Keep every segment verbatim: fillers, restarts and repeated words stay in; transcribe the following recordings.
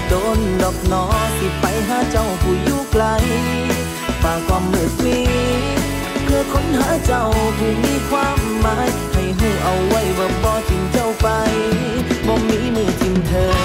โดนดอกหนอสิไปหาเจ้าผู้อยู่ไกลฝากความมืดมิดเพื่อค้นหาเจ้าผู้มีความหมายให้หูเอาไว้ว่าบ่ทิ้งเจ้าไปบ่มีมือทิ้งเธอ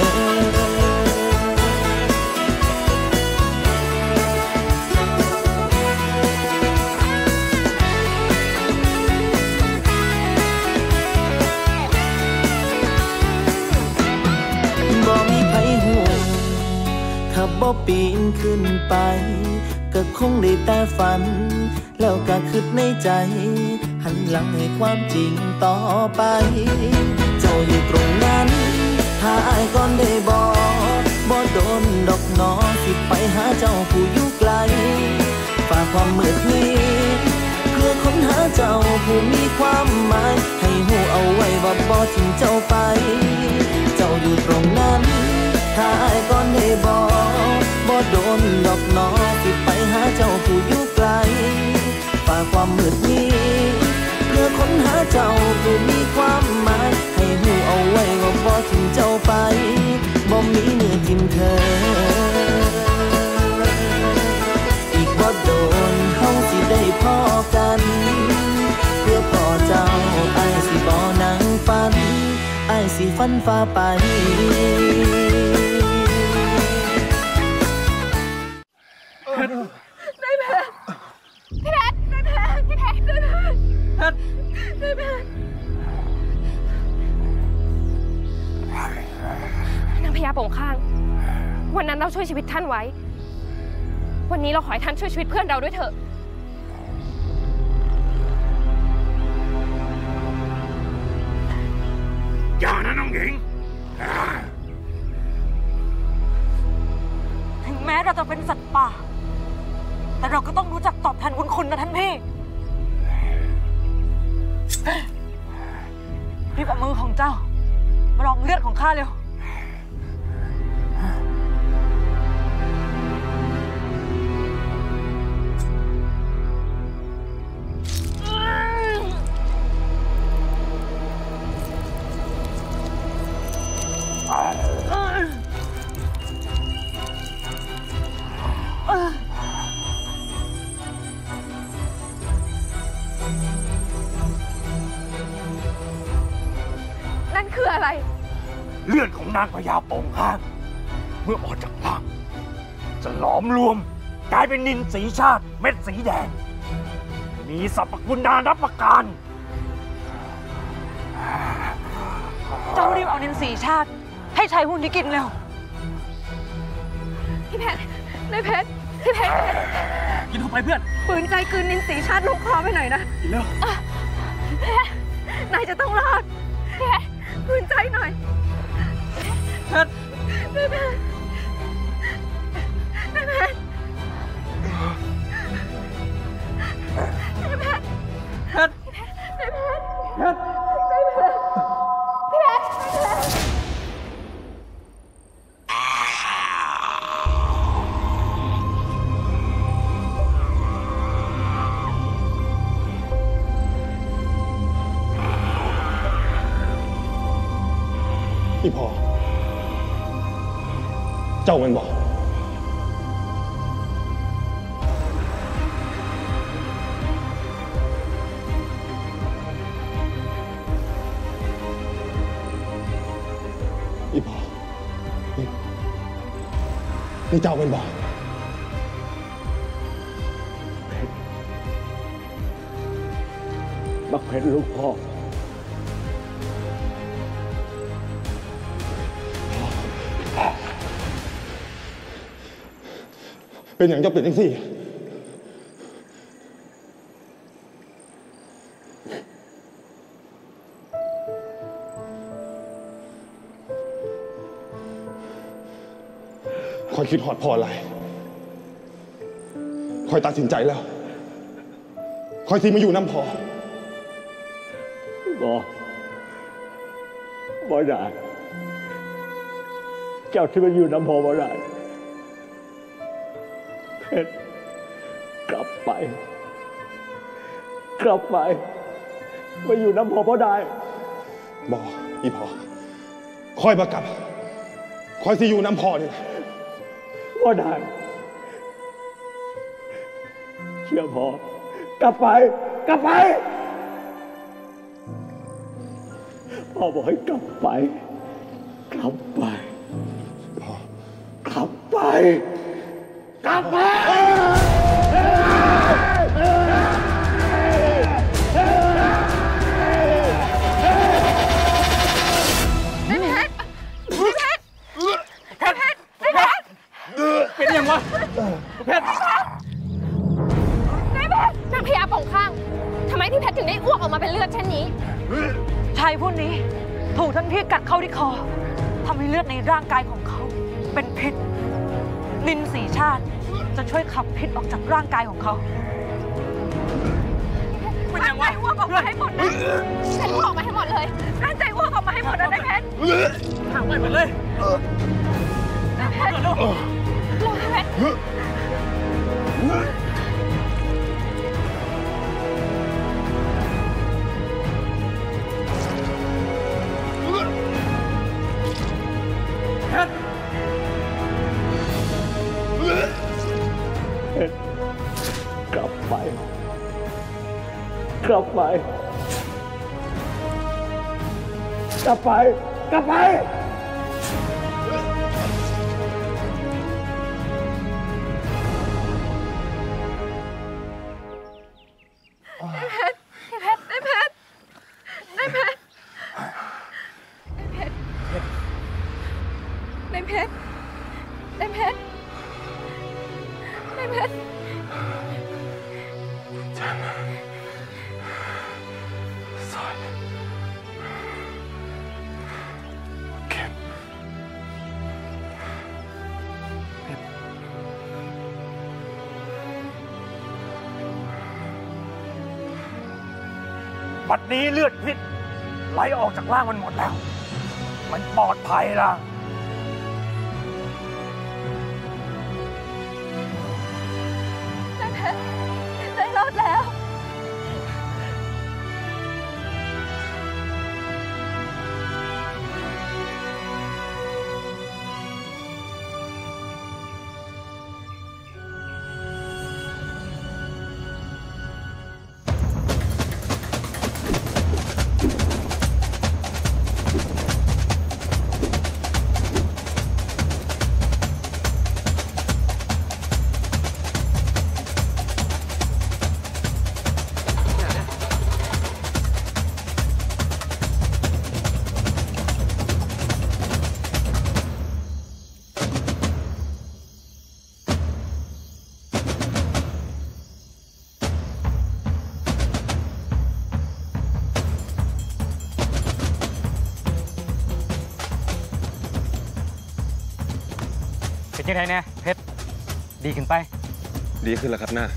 บ่มีไผหูถ้าบ่ปีนขึ้นไปก็คงได้แต่ฝันแล้วก็คิดในใจหันหลังให้ความจริงต่อไปเจ้าอยู่ตรงนั้นถ้าอายก่อนได้บอกบ่โดนดอกหนอสิไปหาเจ้าผู้อยู่ไกลฝากความมืดมิดเพื่อค้นหาเจ้าผู้มีความหมายให้หูเอาไว้ว่าบ่ทิ้งเจ้าไปเจ้าอยู่ตรงนั้นถ้าอายก่อนได้บอกบ่โดนดอกหนอสิไปหาเจ้าผู้อยู่ไกลฝากความมืดมิดเพื่อค้นหาเจ้าผู้มีความหมายให้หูเอาไว้ว่าบ่ทิ้งเจ้าไปบ่มีมือทิ้งเธออีกบ่โดนเฮาสิได้พอกันเพื่อพอเจ้าอ้ายสิบ่นั่งฝันอ้ายสิฝันฟ้าไปได้แพ้พี่แพทได้แพ้พี่แพทได้แพ้แพทได้แพ้นางพญาโป่งข้างวันนั้นเราช่วยชีวิตท่านไว้วันนี้เราขอให้ท่านช่วยชีวิตเพื่อนเราด้วยเถอะอย่านะน้องหญิงถึงแม้เราจะเป็นสัตว์ป่าแต่เราก็ต้องรู้จักตอบแทนบุญคุณนะท่านพี่รีบเอามือของเจ้ามาลองเลือดของข้าเร็วนั่นคืออะไรเลือดของนางพญาโป่งข้างเมื่อออกจากร่างจะหลอมรวมกลายเป็นนิลสีชาติเม็ดสีแดงมีสรรพคุณนานับประการเจ้ารีบเอานิลสีชาติให้ชายหุ่นที่กินเร็วพี่แพทนายแพทพี่แพทกินเข้าไปเพื่อนฝืนใจคืนนิลสีชาติลงคอไปหน่อยนะกินเร็วพี่แพทนายจะต้องรอดพี่แพทฝืนใจหน่อยแพทนายแพทนายแพทนายแพทแพทนายแพทแพทนายแพทพี่แพทนายแพทอีพอเจ้ามันบอกอีพอนี่นี่เจ้ามันบอกบักเพชรลูกพ่อเป็นอย่างเจ้าเป็นจังสี่คอยคิดหอดพออะไรคอยตัดสินใจแล้วคอยที่มาอยู่น้ำพอบอบ่ได้เจ้าที่มาอยู่น้ำพอบ่ได้เพชรกลับไปกลับไปมาอยู่น้ำพอบ่ได้บออีพอคอยมากลับคอยสิอยู่น้ำพ่อนี่แหละพ่อได้เชื่อพ่อกลับไปกลับไปพ่อบอกให้กลับไปกลับไปพ่อกลับไปกลับไปเป็นยังวะเพชรนายเพชรนางพญาป่องข้างทำไมพี่เพชรถึงได้อ้วกออกมาเป็นเลือดเช่นนี้ชายผู้นี้ถูกท่านพี่กัดเข้าที่คอทำให้เลือดในร่างกายของเขาเป็นพิษนินสีชาติจะช่วยขับพิษออกจากร่างกายของเขามันยังไงอ้วกออกมาให้หมดนะฉันอ้วกออกมาให้หมดเลยตั้งใจอ้วกออกมาให้หมดนะนายเพชรห่างไปหมดเลยนายเพชรรอพี่เพชรกลับไปกลับไปกลับไปกลับไปนายเพชรนายเพชรนายเพชรจันสอยเข็มบัดนี้เลือดพิษไหลออกจากร่างมันหมดแล้วมันปลอดภัยละได้รอดแล้วเป็นยังไงเนี่ยเพชรดีขึ้นไปดีขึ้นแล้วครับน้า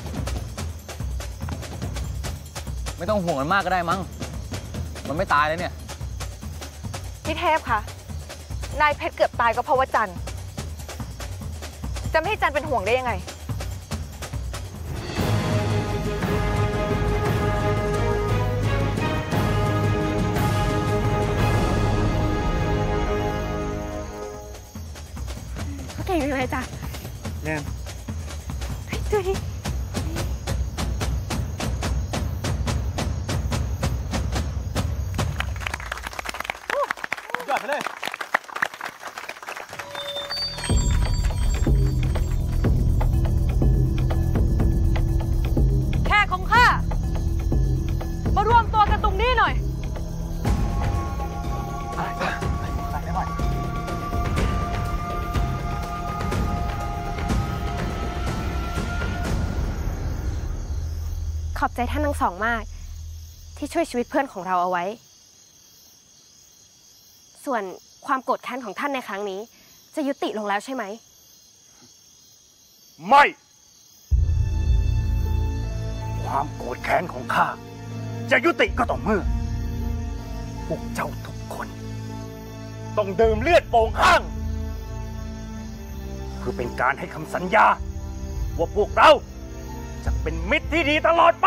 ไม่ต้องห่วงมันมากก็ได้มั้งมันไม่ตายแล้วเนี่ยพี่เทพคะนายเพชรเกือบตายก็เพราะว่าจันจะไม่ให้จันเป็นห่วงได้ยังไงเก่งเลยจ้ะแน่ดูดิยอดไปเลยแค่ของข้ามารวมตัวกันตรงนี้หน่อยขอบใจท่านทั้งสองมาก ที่ช่วยชีวิตเพื่อนของเราเอาไว้ ส่วนความโกรธแค้นของท่านในครั้งนี้ จะยุติลงแล้วใช่ไหมไม่ ความโกรธแค้นของข้าจะยุติก็ต่อเมื่อพวกเจ้าทุกคนต้องดื่มเลือดโป่งข้างเพื่อเป็นการให้คำสัญญาว่าพวกเราจะเป็นมิตรที่ดีตลอดไป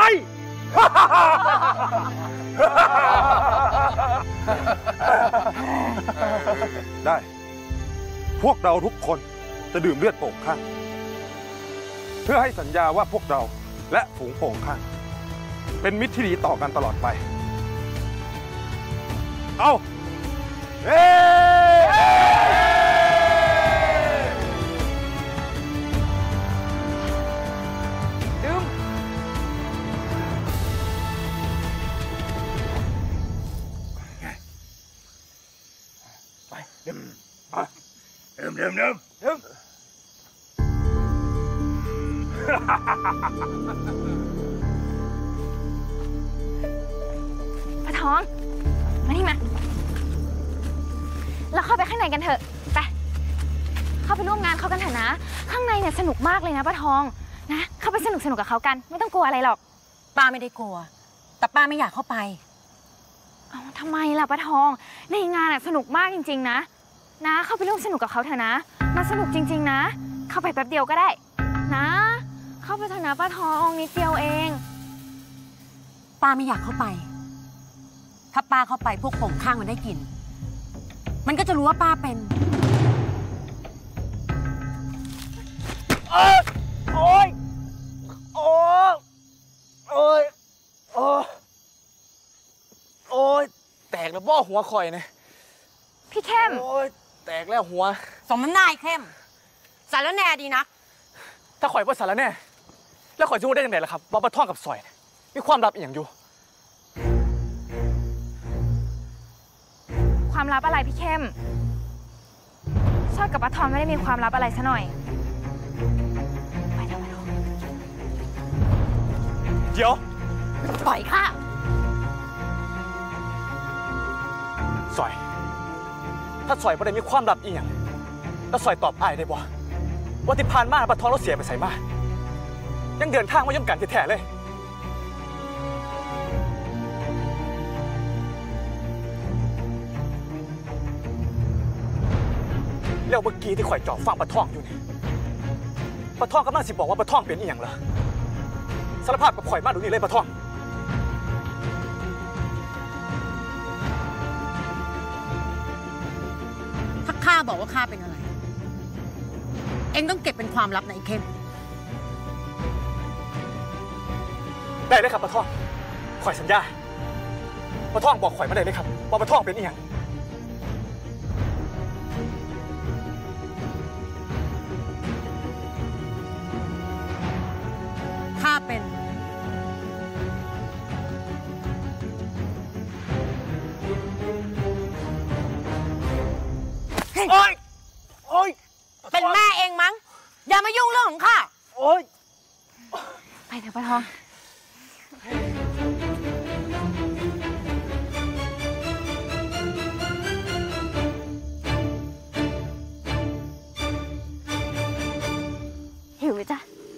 ได้พวกเราทุกคนจะดื่มเลือดโป่งข้างเพื่อให้สัญญาว่าพวกเราและฝูงโป่งข้างเป็นมิตรที่ดีต่อกันตลอดไปเอาเฮ้ดื่มไปดื่มดื่มดื่มดื่มดื่มปะทองมานี่มาเราเข้าไปข้างในกันเถอะไปเข้าไปร่วมงานเขากันเถอะนะข้างในเนี่ยสนุกมากเลยนะปะทองนะเข้าไปสนุกสนุกกับเขากันไม่ต้องกลัวอะไรหรอกป้าไม่ได้กลัวแต่ป้าไม่อยากเข้าไปเอ้าทำไมล่ะปะทองในงานอะสนุกมากจริงๆนะนะเข้าไปร่วมสนุกกับเขาเถอะนะมาสนุกจริงๆนะเข้าไปแป๊บเดียวก็ได้นะเข้าไปเถอะนะปะทองนิดเดียวเองป้าไม่อยากเข้าไปถ้าป้าเข้าไปพวกโป่งข้างมันได้กลิ่นมันก็จะรู้ว่าป้าเป็นโอ๊ยโอ๊ยโอ๊ยโอ๊ยโอ๊ยโอ๊ยแตกแล้วบ่หัวข่อยเนี่ยพี่เข้มโอ๊ยแตกแล้วหัวสมน้ำหน้าเข้มสารแน่ดีนะถ้าข่อยว่าสารแน่แล้วข่อยจะรู้ได้ยังไงล่ะครับว่าปลาท่องกับสอยมีความลับอย่างอยู่ความลับอะไรพี่เข้มชอดกับปะทองไม่ได้มีความลับอะไรซะหน่อยไปเถอะปะทองเดี๋ยวปล่อยค่ะสอยถ้าสอยไม่ได้มีความลับอีกอย่างแล้วสอยตอบอ้ายได้บ่ว่าที่ผ่านมาปลาทองเราเสียไปใส่มายังเดินทางมาย่อมกันแท้ๆเลยแล้วเมื่อกี้ที่ข่อยจ่อฟังปลาท่องอยู่นี่ปลาท่องกำลังสิบอกว่าปลาท่องเป็นอีหยังเหรอสารภาพกับข่อยมาดูนี่เลยปลาท่องถ้าข้าบอกว่าข้าเป็นอะไรเอ็งต้องเก็บเป็นความลับนะไอ้เข้มได้เลยครับปลาท่องข่อยสัญญาปลาท่องบอกข่อยมาได้เลยครับว่าปลาท่องเป็นอีหยังข้าเป็นโอ๊ยโอ๊ยเป็นแม่เองมั้งอย่ามายุ่งเรื่องของข้าโอ๊ยไปเถอะปะทองหิวไหมจ๊ะ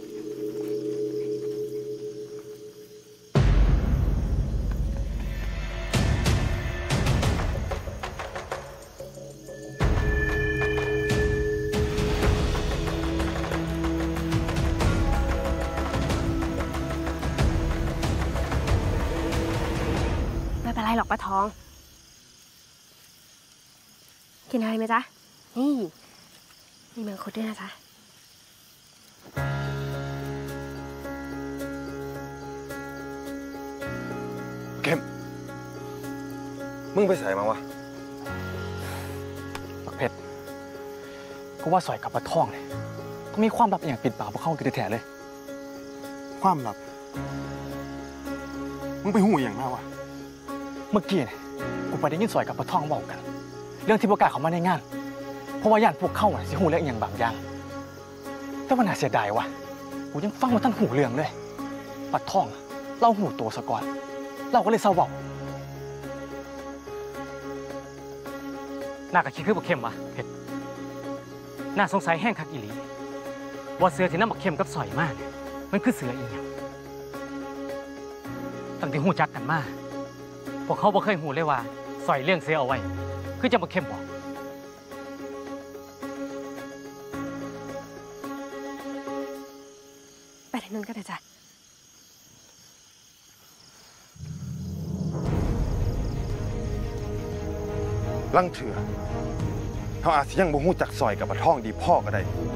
ไม่เป็นไรหรอกปะทองกินอะไรไหมจ๊ะนี่มีมังคุดด้วยนะจ๊ะเข้มมึงไปใส่มาวะปักเพชรก็ว่าสอยกับปลาท่องเนี่ยก็มีความลับอย่างปิดปากพวกเขากันแท้ๆเลยความลับมึงไปหูอย่างมาวะเมื่อกี้เนี่ยกูไปได้ยินสอยกับปลาท่องบอกกันเรื่องที่ประกาศเขามาในงานเพราะว่าย่านพวกเข้าอ่ะสิหูเรื่องอย่างบางอย่างแต่ว่าน่าเสียดายวะกูยังฟังมาท่านหูเรื่องเลยปลาท่องเล่าหูตัวสะก่อนเราก็เลยเศร้าบอกน่ากะคิดคือบักเข้มวะเพชรน่าสงสัยแห้งคักอีหลีว่าเสือที่น้ำบักเข้มกับสอยมากมันคือเสืออีหยังตั้งแต่หูจักกันมาพวกเขาบ่เคยหูเลยว่าสอยเลี้ยงเสือเอาไว้คือจะบักเข้มบอกไปทางนู้นก็ได้จ้ะลังเถื่อเขาอาจจะยังบ่ฮู้จักซอยกับปะท่องดีพ่อก็ได้